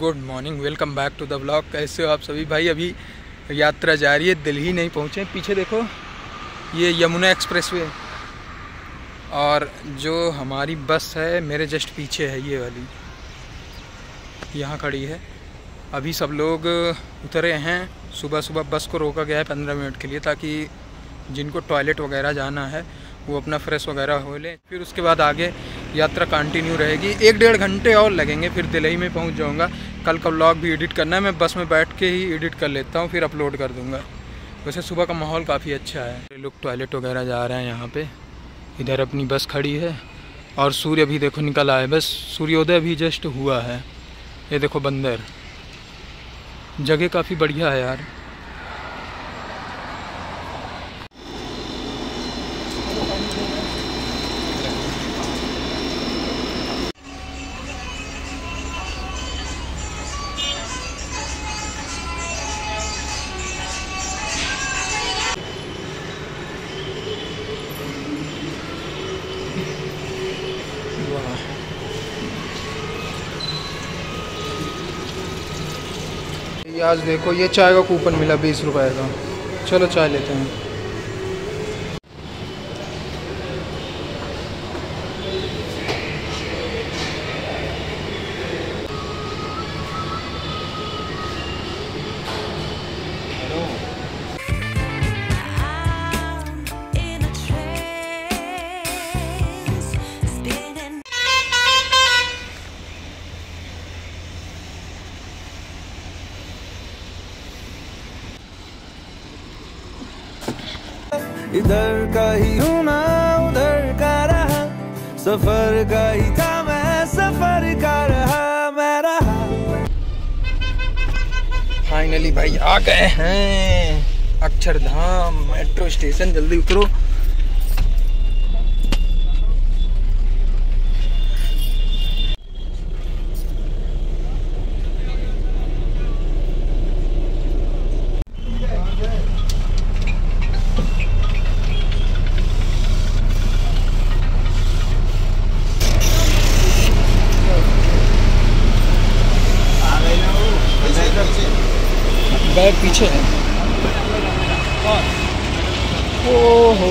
Good morning, welcome back to the blog. कैसे हो आप सभी भाई? अभी यात्रा जारी है, दिल्ली नहीं पहुँचे। पीछे देखो, ये यमुना एक्सप्रेसवे और जो हमारी बस है मेरे जस्ट पीछे है, ये वाली यहाँ खड़ी है। अभी सब लोग उतरे हैं। सुबह सुबह बस को रोका गया है 15 मिनट के लिए, ताकि जिनको टॉयलेट वगैरह जाना है वो अपना फ्रेश वगैरह हो ले। फिर उसके बाद आगे यात्रा कंटिन्यू रहेगी। 1-1.5 घंटे और लगेंगे, फिर दिल्ली में पहुंच जाऊंगा। कल का व्लॉग भी एडिट करना है, मैं बस में बैठ के ही एडिट कर लेता हूं, फिर अपलोड कर दूंगा। वैसे सुबह का माहौल काफ़ी अच्छा है। लोग टॉयलेट वगैरह जा रहे हैं यहाँ पे। इधर अपनी बस खड़ी है और सूर्य भी देखो निकल आया, बस सूर्योदय भी जस्ट हुआ है। ये देखो बंदर, जगह काफ़ी बढ़िया है यार। आज देखो, ये चाय का कूपन मिला 20 रुपए का। चलो चाय लेते हैं। इधर का ही हूँ ना उधर का रहा, सफर का ही था मैं सफर का रहा मैं रहा। फाइनली भाई आ गए हैं अक्षरधाम मेट्रो स्टेशन। जल्दी उतरो। बैग पीछे है। ओहो,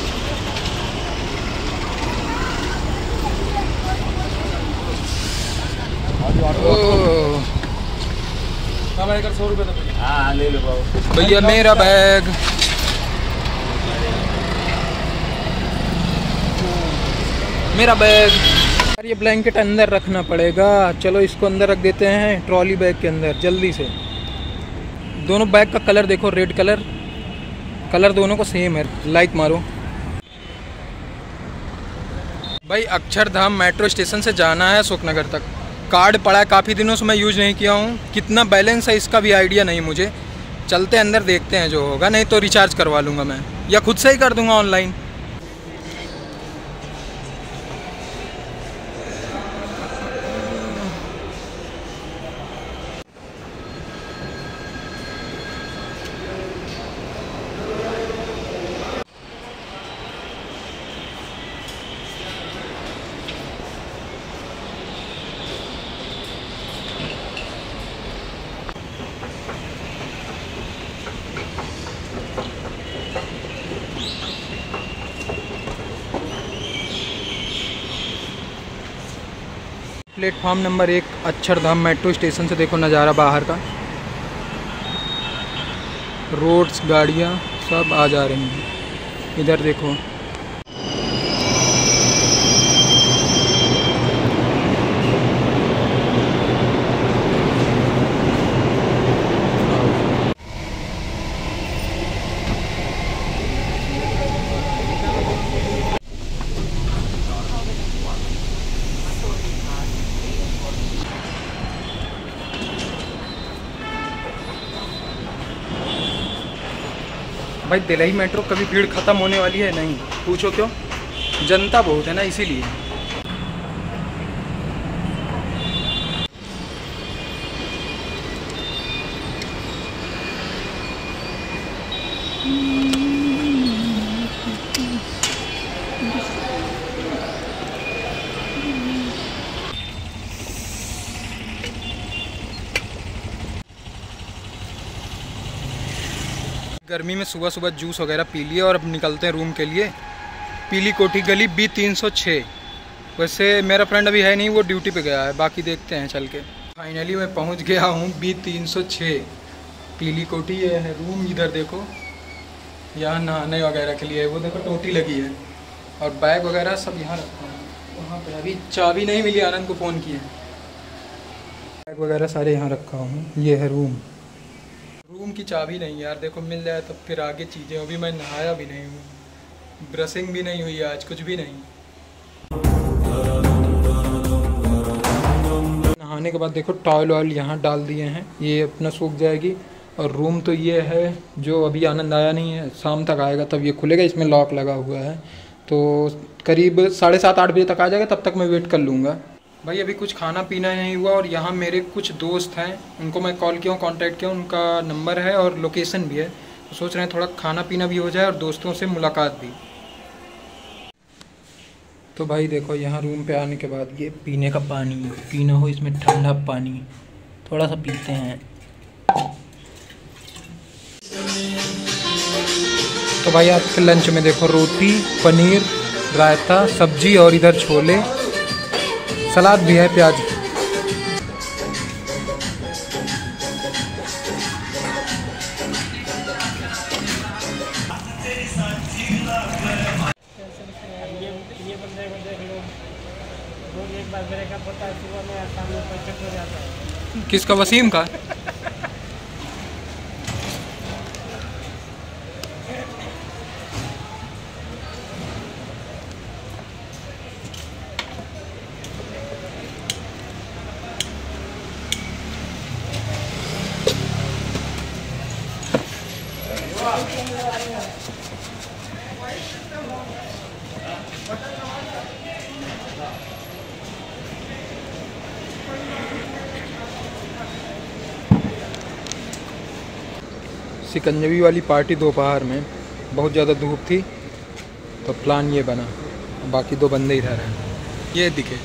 कर 100 रुपये तो हाँ ले लो भैया मेरा बैग। मेरा बैग यार, ये ब्लैंकेट अंदर रखना पड़ेगा। चलो इसको अंदर रख देते हैं ट्रॉली बैग के अंदर जल्दी से। दोनों बैग का कलर देखो, रेड कलर दोनों को सेम है। लाइक मारो भाई। अक्षरधाम मेट्रो स्टेशन से जाना है अशोकनगर तक। कार्ड पड़ा है, काफ़ी दिनों से मैं यूज़ नहीं किया हूँ। कितना बैलेंस है इसका भी आइडिया नहीं मुझे। चलते अंदर देखते हैं, जो होगा। नहीं तो रिचार्ज करवा लूँगा मैं, या खुद से ही कर दूँगा online. Platform number 1 Akshardham metro station से देखो नज़ारा बाहर का। रोड्स, गाड़ियाँ सब आ जा रही हैं। इधर देखो, भाई दिल्ली मेट्रो कभी भीड़ ख़त्म होने वाली है नहीं। पूछो क्यों? जनता बहुत है ना, इसीलिए। गर्मी में सुबह सुबह जूस वगैरह पी लिए और अब निकलते हैं रूम के लिए। पीली कोठी गली B306। वैसे मेरा फ्रेंड अभी है नहीं, वो ड्यूटी पे गया है, बाकी देखते हैं चल के। फाइनली मैं पहुंच गया हूं B306 पीली कोठी। ये है रूम, इधर देखो, यहाँ नहाने वगैरह के लिए वो देखो टोटी लगी है और बैग वगैरह सब यहाँ रखा हूँ। वहाँ पे अभी चाबी नहीं मिली, आनंद को फ़ोन किया। बैग वगैरह सारे यहाँ रखा हूँ। ये है रूम की चाबी नहीं यार, देखो मिल जाए तो फिर आगे चीज़ें। अभी मैं नहाया भी नहीं हूँ, ब्रशिंग भी नहीं हुई आज, कुछ भी नहीं। नहाने के बाद देखो टॉवल वॉल यहाँ डाल दिए हैं, ये अपना सूख जाएगी। और रूम तो ये है, जो अभी आनंद आया नहीं है, शाम तक आएगा तब ये खुलेगा। इसमें लॉक लगा हुआ है, तो करीब 7:30-8 बजे तक आ जाएगा, तब तक मैं वेट कर लूँगा। भाई अभी कुछ खाना पीना नहीं हुआ और यहाँ मेरे कुछ दोस्त हैं, उनको मैं कॉल किया हूँ, कॉन्टैक्ट किया, उनका नंबर है और लोकेशन भी है। तो सोच रहे हैं थोड़ा खाना पीना भी हो जाए और दोस्तों से मुलाकात भी। तो भाई देखो यहाँ रूम पे आने के बाद ये पीने का पानी पीना हो, इसमें ठंडा पानी थोड़ा सा पीते हैं। तो भाई आज के लंच में देखो रोटी, पनीर, रायता, सब्जी और इधर छोले, सलाद भी है, प्याज। किसका? वसीम का? सिकंजवी वाली पार्टी दोपहर में, बहुत ज़्यादा धूप थी तो प्लान ये बना। बाकी दो बंदे इधर हैं, ये दिखे।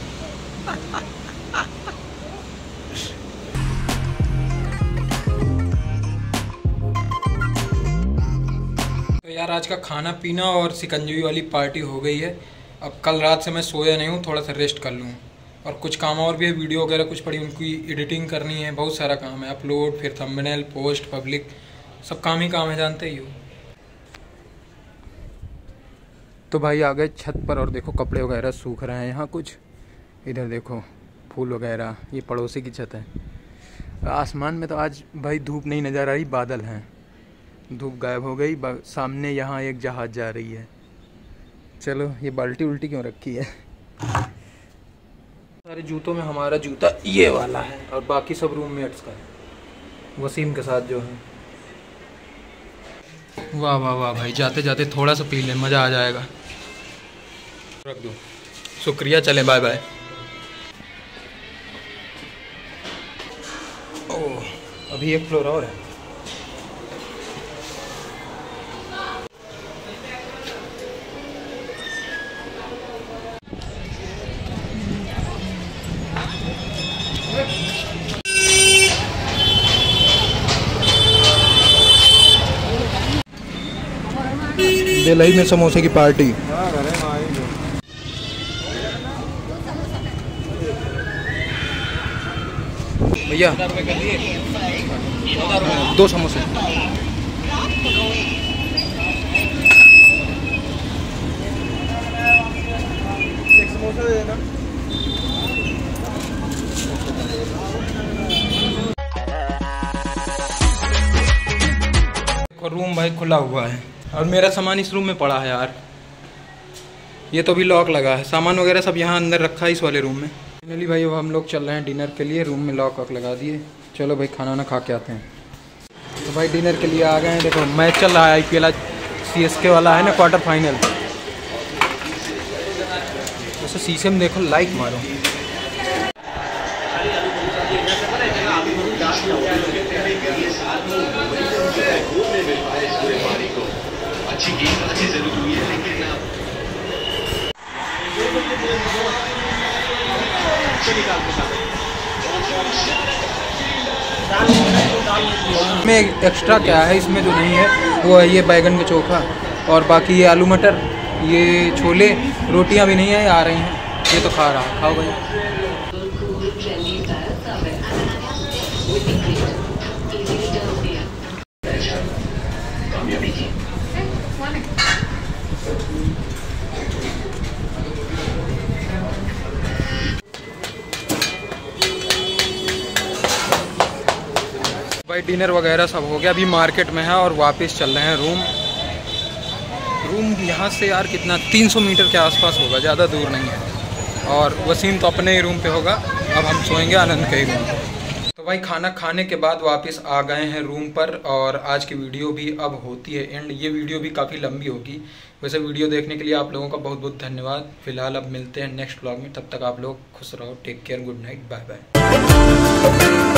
तो यार आज का खाना पीना और सिकंजवी वाली पार्टी हो गई है। अब कल रात से मैं सोया नहीं हूँ, थोड़ा सा रेस्ट कर लूँ। और कुछ काम और भी है, वीडियो वगैरह कुछ पड़ी, उनकी एडिटिंग करनी है, बहुत सारा काम है, अपलोड, फिर थंबनेल, पोस्ट, पब्लिक, सब काम ही काम है, जानते ही हो। तो भाई आ गए छत पर और देखो कपड़े वगैरह सूख रहे हैं यहाँ कुछ। इधर देखो फूल वगैरह, ये पड़ोसी की छत है। आसमान में तो आज भाई धूप नहीं नज़र आ रही, बादल हैं, धूप गायब हो गई। सामने यहाँ एक जहाज़ जा रही है। चलो ये बाल्टी उल्टी क्यों रखी है? सारे जूतों में हमारा जूता ये वाला है और बाकी सब रूममेट्स का है, वसीम के साथ जो है। वाह वाह वाह भाई, जाते जाते थोड़ा सा पी लें, मज़ा आ जाएगा। रख दो, शुक्रिया, चलें, बाय बाय। ओह अभी एक फ्लोर और है। दिल्ली में समोसे की पार्टी। भैया 2 समोसे। एक समोसा दे देना। रूम भाई खुला हुआ है और मेरा सामान इस रूम में पड़ा है यार। ये तो भी लॉक लगा है, सामान वगैरह सब यहाँ अंदर रखा है इस वाले रूम में। फाइनली भाई अब हम लोग चल रहे हैं डिनर के लिए, रूम में लॉक वॉक लगा दिए। चलो भाई खाना वाना खा के आते हैं। तो भाई डिनर के लिए आ गए हैं। देखो मैच चल रहा है, IPL CSK वाला है ना, क्वार्टर फाइनल। वैसे शीशे में देखो, लाइक मारो। अच्छी गेंदबाजी जरूर हुई है, लेकिन निकाल के में एक्स्ट्रा क्या है इसमें जो नहीं है वो है ये बैगन का चोखा, और बाकी ये आलू मटर, ये छोले, रोटियां भी नहीं है, आ रही हैं। ये तो खा रहा है, खाओ भाई। भाई डिनर वगैरह सब हो गया, अभी मार्केट में है और वापस चल रहे हैं रूम। यहाँ से यार कितना 300 मीटर के आसपास होगा, ज़्यादा दूर नहीं है। और वसीम तो अपने ही रूम पे होगा, अब हम सोएंगे आनंद के ही रूम पे। तो भाई खाना खाने के बाद वापस आ गए हैं रूम पर, और आज की वीडियो भी अब होती है एंड। ये वीडियो भी काफ़ी लंबी होगी, वैसे वीडियो देखने के लिए आप लोगों का बहुत बहुत धन्यवाद। फिलहाल अब मिलते हैं नेक्स्ट व्लॉग में, तब तक आप लोग खुश रहो, take care, good night, bye bye.